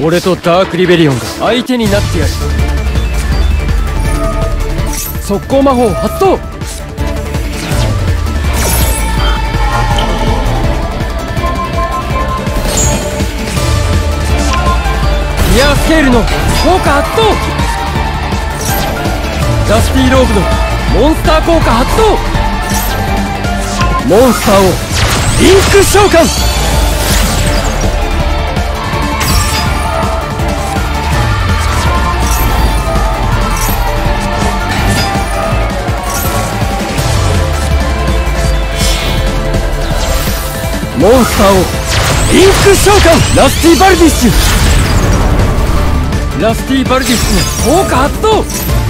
俺とダークリベリオンが相手になってやる。速攻魔法発動。ギアスケールの効果発動。ダスティーローブのモンスター効果発動。モンスターをリンク召喚。モンスターをリンク召喚。ラスティバルディッシュ。ラスティバルディッシュの効果発動。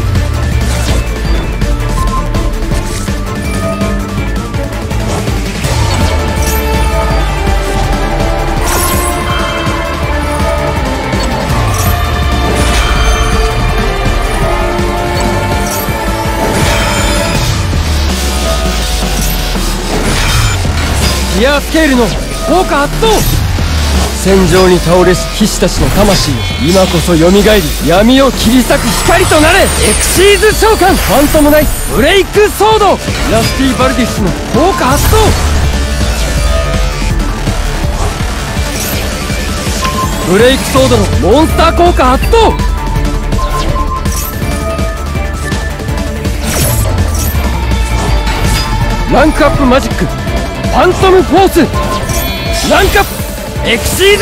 ギアスケールの効果発動。戦場に倒れし騎士たちの魂よ、今こそ蘇り闇を切り裂く光となれ。エクシーズ召喚。ファントムナイトブレイクソード。ラスティバルディスの効果発動。ブレイクソードのモンスター効果発動。ランクアップマジックファントムフォース。ランクアップエクシーズチェン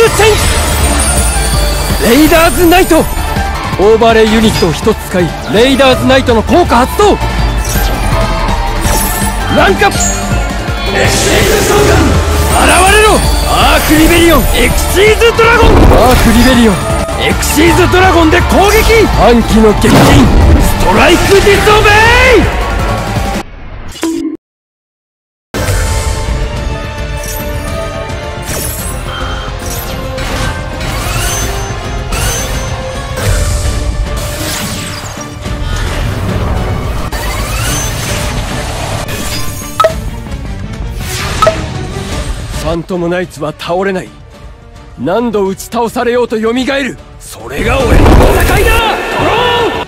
ジ。レイダーズナイト。オーバーレイユニットを1つ使いレイダーズナイトの効果発動。ランクアップエクシーズ召喚。現れろアークリベリオンエクシーズドラゴン。アークリベリオンエクシーズドラゴンで攻撃。暗鬼の撃陣ストライクディスオベイ。ファントムナイツは倒れない。何度打ち倒されようと蘇る。それが俺の戦いだ。ドローン。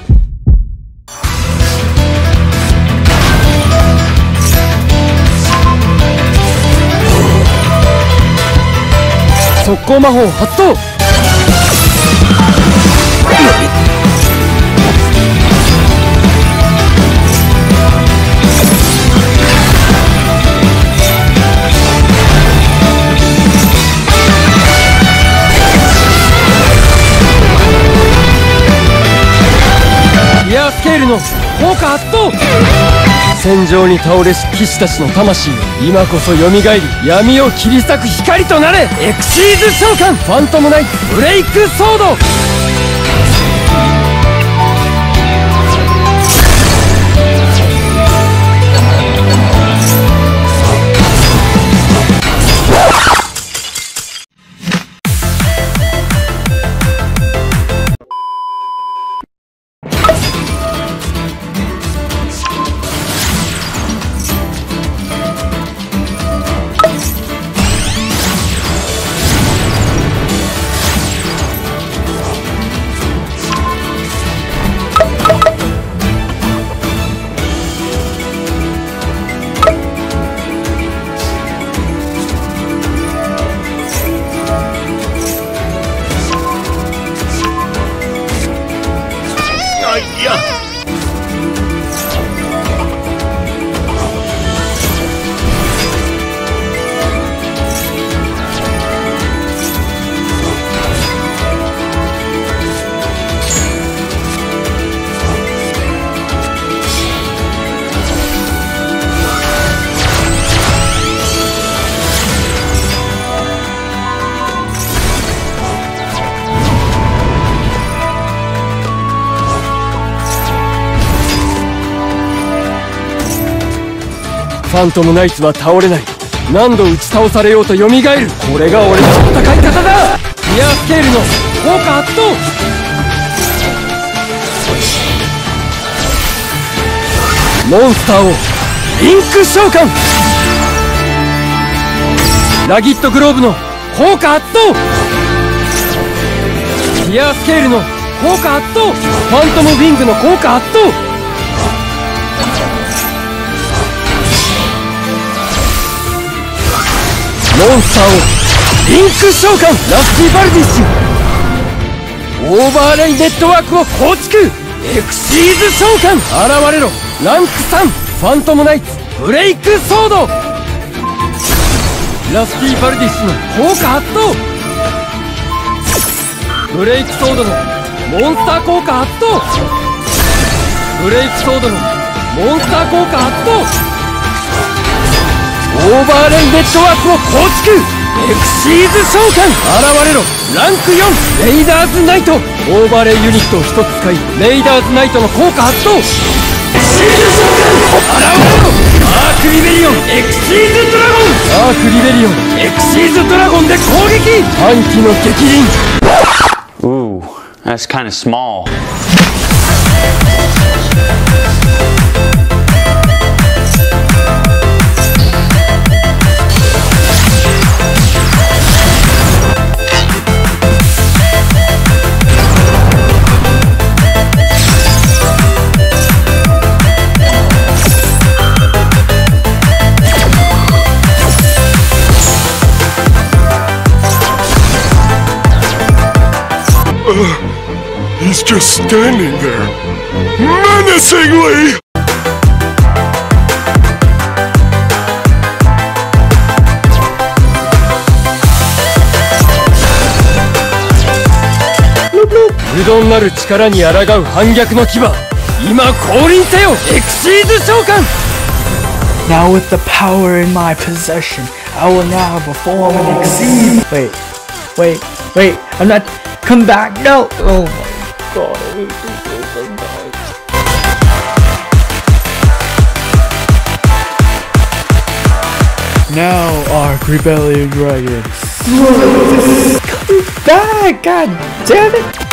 速攻魔法発動。ギアスケールの効果発動。戦場に倒れし騎士たちの魂よ、今こそ蘇り闇を切り裂く光となれ。エクシーズ召喚。ファントムナイトブレイクソード。ファントムナイツは倒れない。何度打ち倒されようと蘇る。これが俺の戦い方だ。ギアスケールの効果発動。モンスターをリンク召喚。ラギットグローブの効果発動。 ギアスケールの効果発動。ファントムウィングの効果発動。モンスターをリンク召喚。ラスティバルディッシュ。オーバーレイネットワークを構築。エクシーズ召喚。現れろ。ランク3ファントムナイツブレイクソード。ラスティバルディッシュの効果発動。ブレイクソードのモンスター効果発動。ブレイクソードのモンスター効果発動。オーバーレイネットワークを構築。エクシーズ召喚。現れろ。ランク4レイダーズナイト。オーバーレイユニットを1つ使いレイダーズナイトの効果発動。エクシーズ召喚。現れろ。アークリベリオンエクシーズドラゴン。アークリベリオンエクシーズドラゴンで攻撃。短期の激鱗。 Ooh, that's kind of small. He's just standing there, menacingly! 無論なる力に抗う反逆の牙。今降臨せよ。エクシーズ召喚。 Now with the power in my possession, I will now perform an exceed. Wait, I'm not. Come back, no! Oh my god, I hate this so much. Now, Arc Rebellion Dragons. Come back, god damn it!